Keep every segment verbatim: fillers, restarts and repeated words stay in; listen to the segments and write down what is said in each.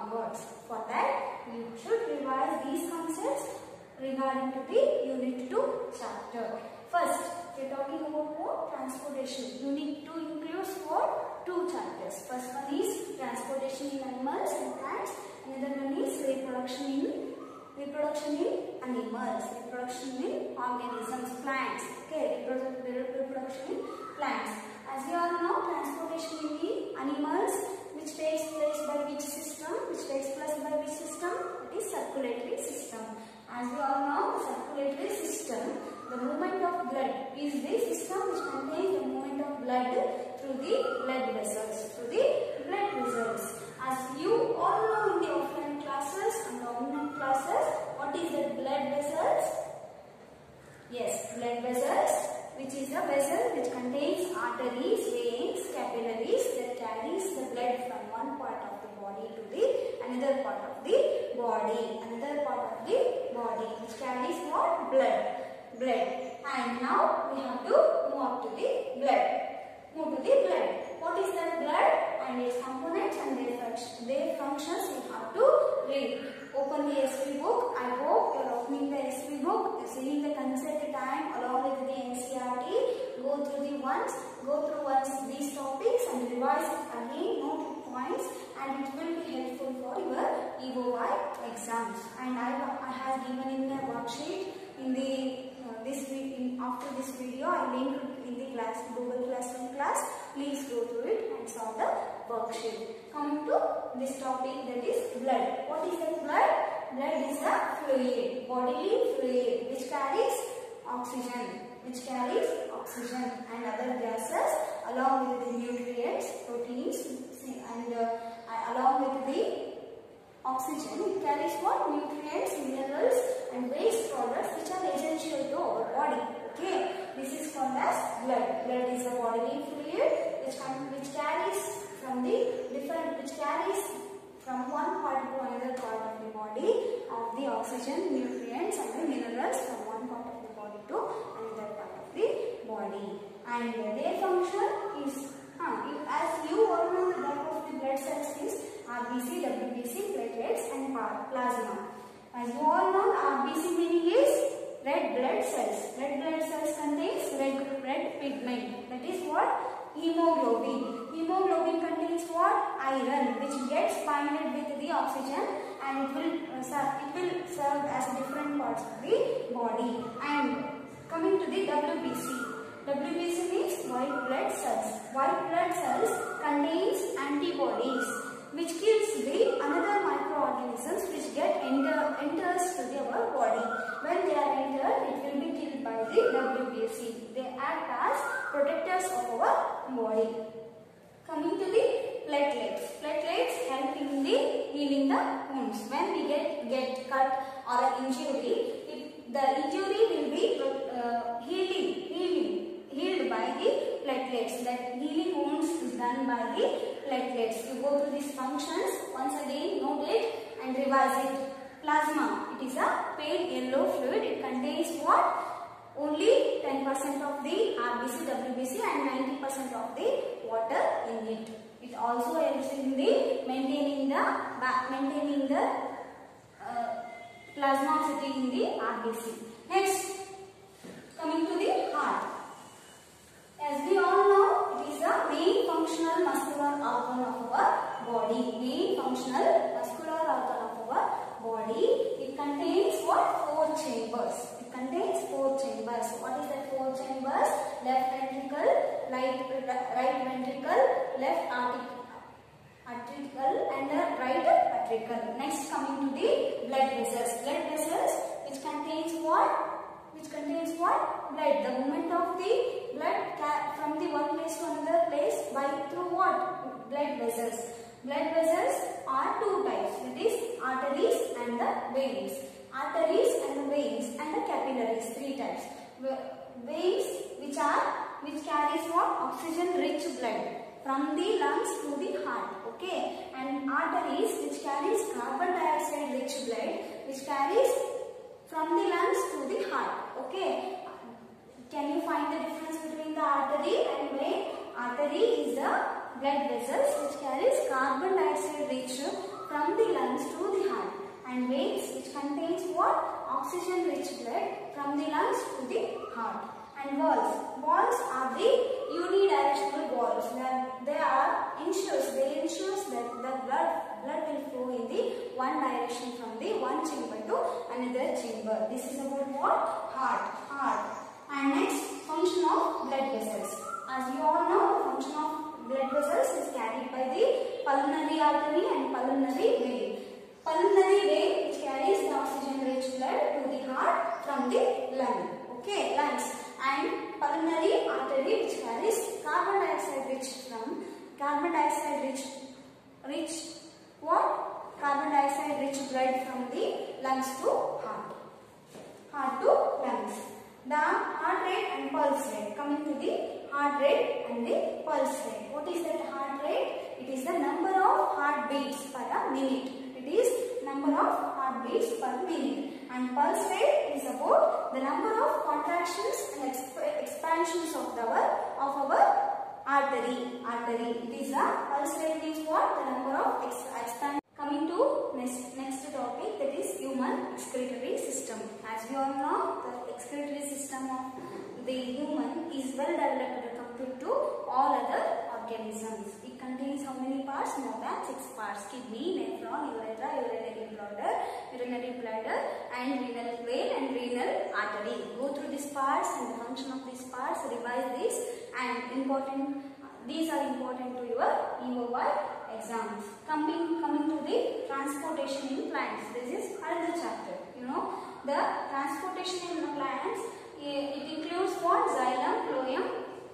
onwards. For that, you should revise these concepts regarding to the Unit two chapter. First, we are talking about what? Transportation. Unit two includes what? Two chapters. First one is transportation in animals and plants. Another one is reproduction in reproduction in animals, reproduction in organisms, plants. Okay, reproduction in plants. As we all know, transportation in the animals, which takes place by which system? Which takes place by which system? It is circulatory system. As we all know, the circulatory system, the movement of blood is the system which contains the movement of blood through the blood vessels. Through the blood vessels. As you all know in the offline classes and the online classes, what is the blood vessels? Yes, blood vessels, which is a vessel which contains arteries, veins, capillaries that carries the blood from one part of the body to the another part of the body. Another part of the body which carries what? Blood. Blood. And now we have to move up to the blood. Move to the blood. What is that blood and its components and their, their functions we have to read. Open the S P book. I hope you are opening the S P book, seeing the concept time along with the N C E R T. Go through the ones, go through once these topics and revise it again, note points, and it will be helpful for your E O I exams. And I, I have given in the worksheet in the uh, this week in, after this video. I linked in the class Google Classroom class. Please go through it and solve the worksheet. Coming to this topic, that is blood. What is that blood? Blood is a fluid, bodily fluid which carries oxygen, which carries oxygen and other gases along with the nutrients, proteins, and uh, along with the oxygen. It carries what? Nutrients, minerals, and waste products which are essential to our body. Okay, this is called as blood. Blood is a bodily fluid which which carries from the different, which carries from one part to another part of the body of the oxygen, nutrients, and the minerals from one part of the body to another part of the body. And their function is, huh, as you all know, the type of the blood cells is R B C, W B C, platelets, and plasma. As you all know, R B C meaning is red blood cells. Red blood cells contains red red pigment. That is what? Hemoglobin. Hemoglobin contains what? Iron, which gets binded with the oxygen, and it will uh, serve, it will serve as different parts of the body. And coming to the W B C. W B C means white blood cells. White blood cells contains antibodies which kills the another microorganisms which get enter, enters to the, our body. When they are entered, it will be killed by the W B C. They act as protectors of our body. Coming to the platelets. Platelets help in the healing the wounds. When we get get cut or an injury, it, the injury will be uh, healing, healing, healed by the platelets. That healing wounds is done by the platelets. You go through these functions once again, note it and revise it. Plasma. It is a pale yellow fluid. It contains what? Only ten percent of the R B C, W B C and ninety percent of the water in it. It also helps in the maintaining the maintaining the uh, plasmacity in the R B C. Next, coming to the heart. As we all know, it is a main functional muscular organ of our body. Main functional muscular organ of our body. It contains what? Four chambers. It contains four chambers. What is that four chambers? Left ventricle, right, right ventricle, left artericle, and the right ventricle. Next, coming to the blood vessels. Blood vessels, which contains what? Which contains what? Blood. The movement of the blood from the one place to another place by through what? Blood vessels. Blood vessels are two types. That is arteries and the veins. Arteries and the veins and the capillaries. Three types. Veins which are which carries what? Oxygen rich blood from the lungs to the heart. Okay. And arteries which carries carbon dioxide rich blood which carries from the lungs to the heart. Okay. Can you find the difference between the artery and vein? Artery is the blood vessels which carries carbon dioxide rich from the lungs to the heart, and veins which contains what? Oxygen rich blood from the lungs to the heart. And valves. Valves are the unidirectional valves. They are, they are ensures, they ensures that the blood, blood will flow in the one direction from the one chamber to another chamber. This is about what? Heart. Heart. And next, function of blood vessels. As you all know, the function of blood vessels is carried by the pulmonary artery and pulmonary vein. Pulmonary vein which carries the oxygen rich blood to the heart from the lung. Okay, lungs. And pulmonary artery which carries carbon dioxide rich from carbon dioxide rich rich what? Carbon dioxide rich blood from the lungs to heart. Heart to lungs. The heart rate and pulse rate. Coming to the heart rate and the pulse rate. What is that heart rate? It is the number of heartbeats per a minute. It is number of heartbeats per minute. And pulse rate is about the number of contractions and exp expansions of the of our artery. Artery. It is a pulse rate means what? The number of ex expand. Coming to next next topic, that is human excretory system. As we all know, the excretory system of the human is well developed compared to all other organisms. It contains how many parts? More than six parts. Kidney, nephron, urethra, urinary bladder, urinary bladder, and renal vein and renal artery. Go through these parts and the function of these parts. Revise this, and important. These are important to your E O Y exams. Coming coming to the transportation in plants. This is another chapter. You know the transportation in the plants. It includes what? Xylem, phloem,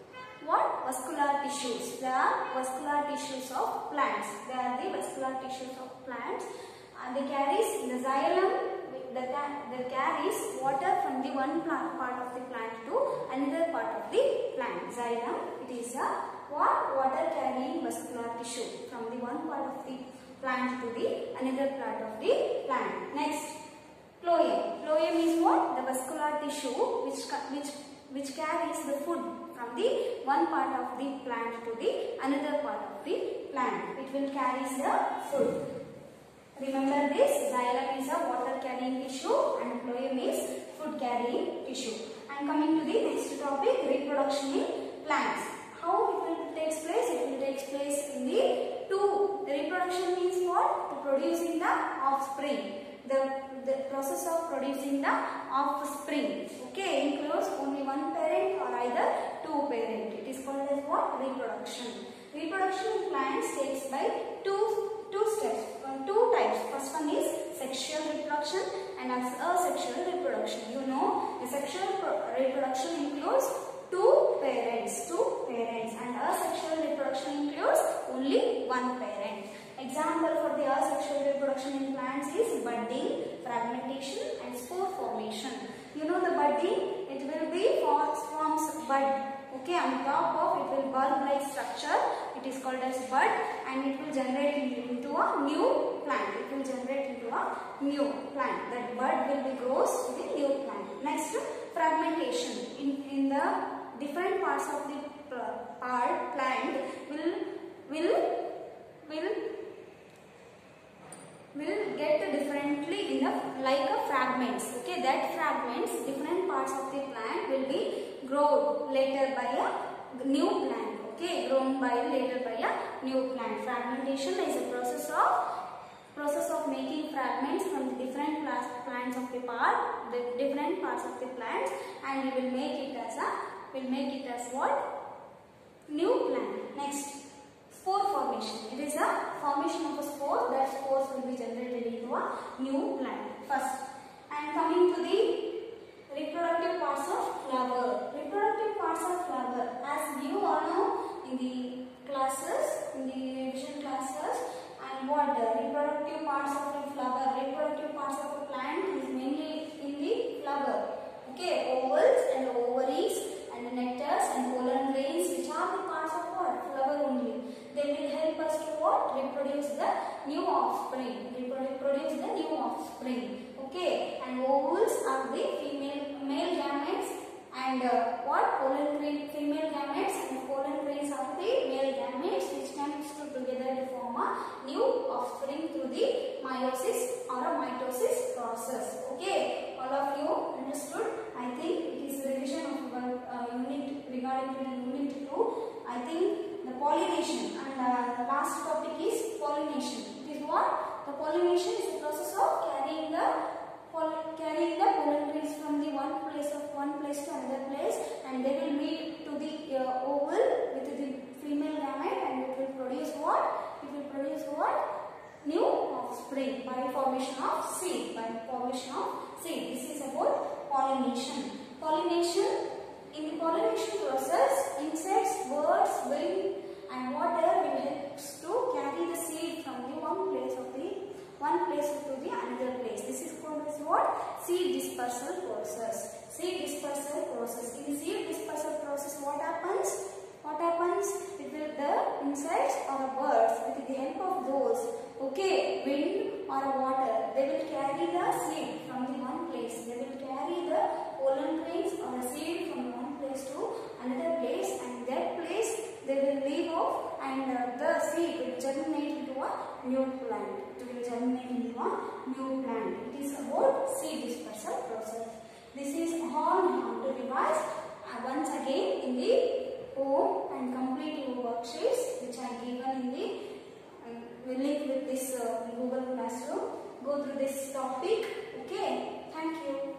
what? Vascular tissues. They are vascular tissues of plants. They are the vascular tissues of plants. And they carries the xylem. That, that carries water from the one plant, part of the plant to another part of the plant. Xylem. It is a what? Water carrying vascular tissue from the one part of the plant to the another part of the plant. Next, phloem. Phloem is what? The vascular tissue which which which carries the food from the one part of the plant to the another part of the plant. It will carry the food. Remember this, xylem is a water carrying tissue and phloem is food carrying tissue. And coming to the next topic, reproduction in plants. How it will take place? It will take place in the two. The reproduction means what? To producing the offspring. The, the process of producing the offspring. Okay, includes only one parent or either two parent. It is called as what? Reproduction. Reproduction in plants takes by two two steps, uh, two types. First one is sexual reproduction and asexual reproduction. You know, the sexual reproduction includes two parents, two parents, and asexual reproduction includes only one parent. Example for the asexual reproduction in plants is budding, fragmentation, and spore formation. You know the budding, it will be forms bud. Okay, on top of it will bulb-like structure. It is called as bud, and it will generate into a new plant. It will generate into a new plant. That bud will be grows to the new plant. Next, fragmentation. In in the different parts of the part plant will will will will get differently in the like a fragments. Okay, that fragments, different parts of the plant will be grown later by a new plant. Okay, grown by later by a new plant. Fragmentation is a process of process of making fragments from the different plants of the part, the different parts of the plants, and we will make it as a will make it as what? New plant. Next, spore formation. It is a formation of a spore. That spores will be generated into a new plant. First, and coming to the reproductive parts of flower. Reproductive parts of flower, as you all know in the classes, in the revision classes, and what the reproductive parts of the flower, reproductive parts of the plant is mainly in the flower. Okay, ovals and ovaries and the nectars and pollen grains, which are the parts of what? Flower only. They will help us to what? Reproduce the new offspring. Reproduce the new offspring. Okay, and ovules are the female male gametes, and uh, what? Pollen grain female gametes, and pollen grains are the male gametes, which comes together to form a new offspring through the meiosis or a mitosis process. Okay, all of you understood? I think it is a revision of our uh, unit regarding to the unit two. I think the pollination, and uh, the last topic is pollination. It is what? The pollination is the process of carrying the carrying the pollen grains from the one place of one place to another place, and they will meet to the uh, oval with the female gamete, and it will produce what? It will produce what? New offspring by formation of seed. By formation of seed. This is about pollination. Pollination. In the pollination process, insects, birds, wind, and water will help to carry the seed from the one place of the one place to the another place. This is called as what? Seed dispersal process. Seed dispersal process. In seed dispersal process, what happens? What happens? It will the insects or the birds, with the help of those, okay, wind or water, they will carry the seed from the one place. They will carry the pollen grains or the seed from one place to another place, and that place they will leave off, and uh, the seed will germinate into a new plant. It will germinate into a new plant. It is about seed dispersal process. This is all you have to revise uh, once again in the home and complete your worksheets which are given in the uh, link with this uh, Google Classroom. Go through this topic. Okay. Thank you.